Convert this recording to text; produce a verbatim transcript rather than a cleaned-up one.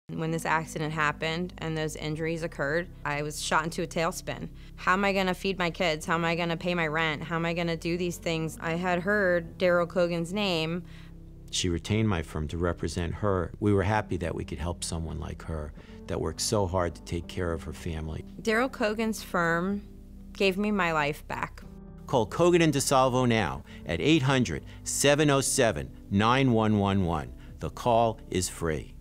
When this accident happened and those injuries occurred, I was shot into a tailspin. How am I gonna feed my kids? How am I gonna pay my rent? How am I gonna do these things? I had heard Darryl Kogan's name. She retained my firm to represent her. We were happy that we could help someone like her that worked so hard to take care of her family. Darryl Kogan's firm gave me my life back. Call Kogan DiSalvo now at eight hundred, seven oh seven, nine one one one. The call is free.